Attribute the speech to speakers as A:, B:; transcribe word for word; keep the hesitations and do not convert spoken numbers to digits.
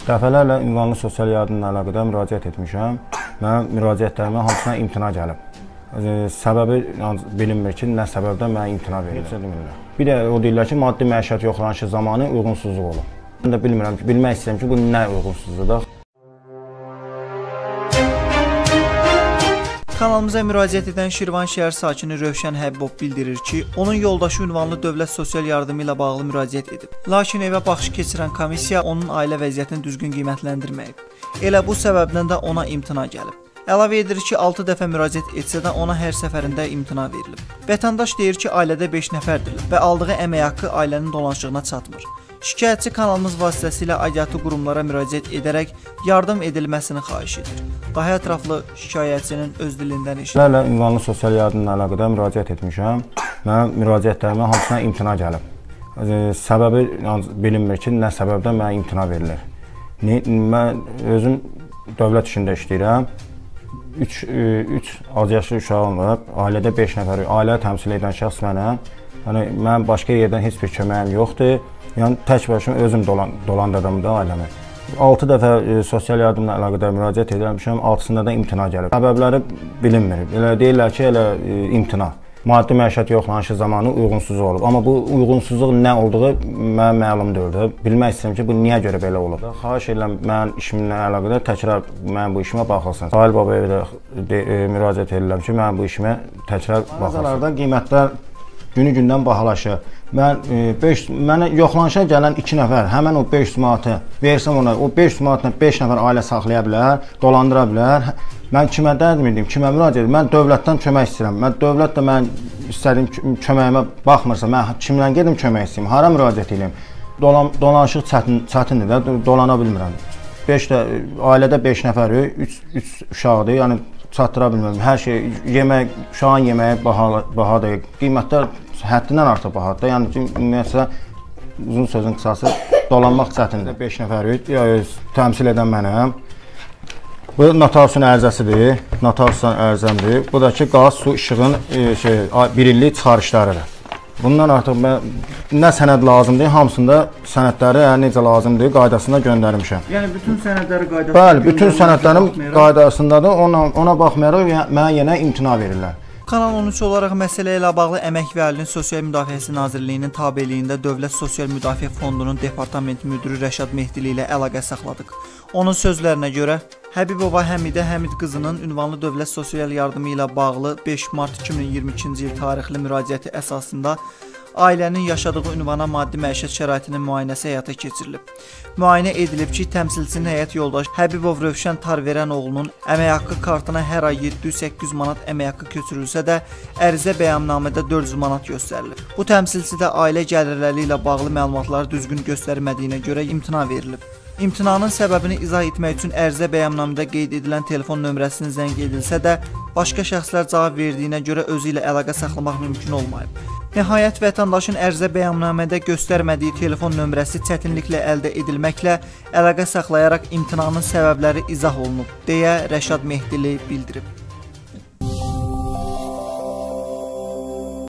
A: Dəfələrlə ünvanlı sosial yardımla əlaqədar müraciət etmişəm. Mənim müraciətlərimə hamısına imtina gəlib. Səbəbi bilinmir ki, nə səbəbdən mənə imtina verilib. Bir də o deyirlər ki, maddi məişət yoxlanışı zamanı uyğunsuzluq olub. Mən də bilmirəm ki, bilmək istəyirəm ki, bu nə uyğunsuzluqdur.
B: Kanalımıza müraciət edən Şirvan şəhər sakini Rövşən Həbibov bildirir ki, onun yoldaşı ünvanlı dövlət sosial yardımı ilə bağlı müraciət edib. Lakin evə baxış keçirən komissiya onun ailə vəziyyətini düzgün qiymətləndirməyib. Elə bu səbəbdən də ona imtina gəlib. Əlavə edir ki, altı dəfə müraciət etsə də ona hər səfərində imtina verilib. Vətəndaş deyir ki, ailədə beş nəfərdir və aldığı əmək haqqı ailənin dolanışığına çatmır. Şikayətçi kanalımız vasitəsilə aidiyyatı qurumlara müraciət edərək yardım edilməsini xahiş edir. Daha ətraflı şikayətçinin öz dilindən eşidir.
A: Lərlə ünvanlı sosial yardımla əlaqədar müraciət etmişəm. Mənim müraciətlərimə hamısına imtina gəlib. Səbəbi bilinmir ki, nə səbəbdən mənə imtina verilir. Mən özüm dövlət işində işləyirəm. üç azyaşlı uşağım var. Ailədə beş nəfər, ailə təmsil edən şəxs mənəm. Yəni, mənim başqa yerdən heç bir köməyim yoxdur. Yəni, tək başım özüm dolan, dolandırdım da ailəmi. altı dəfə e, sosial yardımla əlaqədar müraciət edilmişəm, altısında da imtina gəlib. Səbəbləri bilinmir. Elə deyirlər ki, elə e, imtina. Maddi məişət yoxlanışı zamanı uyğunsuzluq olub. Amma bu uyğunsuzluq nə olduğu mənə məlum deyildi. Bilmək istəyirəm ki, bu niyə görə belə olub? Xahiş edirəm, mənim işimlə əlaqədar təkrar mənim bu işimə baxılsın. Sahil Babaya da e, müraciət edirəm ki, mənim bu işimə təkrar baxılsın. Mağazalardan qiymətlər günü-gündən bahalaşır. Mən e, beş, mənə yoxlanışa gələn iki nəfər həmən o beş yüz manatı versəm ona, o beş yüz manatla beş nəfər ailə saxlaya bilər, dolandıra bilər. Mən kimə dərdim edim, kimə müraciət edim? Mən dövlətdən kömək istəyirəm. Mən dövlət də mən istədiyim köməyimə baxmırsa, mən kimdən gedim kömək istəyim, hara müraciət edeyim? Dolan, dolanışıq çətin, çətindir də, dolana bilmirəm. beş də ailədə beş nəfərik, üç uşaqdır, yəni çatdıra bilmirəm. Hər şey, yemək, uşağın yeməyi bahadır, qiymətlər həddindən artıq bahadır. Yəni ki, ümumiyyətlə, uzun sözün qısası, dolanmaq çətindir. beş nəfərik, təmsil edən mənəm. Bu notariusun ərizəsidir, notariusun ərizəmdir. Bu da ki, qaz, su, işığın e, şey, bir illik çıxarışlarıdır. Bundan artıq mən, nə sənəd lazımdır, hamısında sənədləri necə lazımdır, qaydasında göndərmişəm.
B: Yəni, bütün sənədləri qaydasında
A: Bəli, bütün sənədlərim qaydasındadır, ona, ona baxmayaraq mənə yenə imtina verirlər.
B: Kanal on üç olaraq məsələ ilə bağlı Əmək və Əhalinin Sosial Müdafiəsi Nazirliyinin tabeliyində Dövlət Sosial Müdafiə Fondunun Departament Müdürü Rəşad Mehdili ilə əlaqə saxladıq. Onun sözlərinə görə, Həbibova Həmidə Həmid qızının ünvanlı dövlət sosial yardımı ilə bağlı beş mart iki min iyirmi ikinci il tarixli müraciəti əsasında ailənin yaşadığı ünvana maddi məişət şəraitinin müayinəsi həyata keçirilib. Müayinə edilib ki, təmsilçinin həyat yoldaşı Həbibov Rövşən Tarverənoğlunun əmək haqqı kartına hər ay yeddi yüz səkkiz yüz manat əmək haqqı köçürülsə də, ərizə bəyannamədə dörd yüz manat göstərilib. Bu təmsilçidə ailə gəlirləri ilə bağlı məlumatları düzgün göstərmədiyinə görə imtina verilib. İmtinanın səbəbini izah etmək üçün ərizə bəyannamədə qeyd edilən telefon nömrəsini zəng edilsə də, başqa şəxslər cavab verdiyinə görə özü ilə əlaqə saxlamaq mümkün olmayıb. Nəhayət, vətəndaşın ərizə bəyannamədə göstərmədiyi telefon nömrəsi çətinliklə əldə edilməklə əlaqə saxlayaraq imtinanın səbəbləri izah olunub, deyə Rəşad Mehdili bildirib.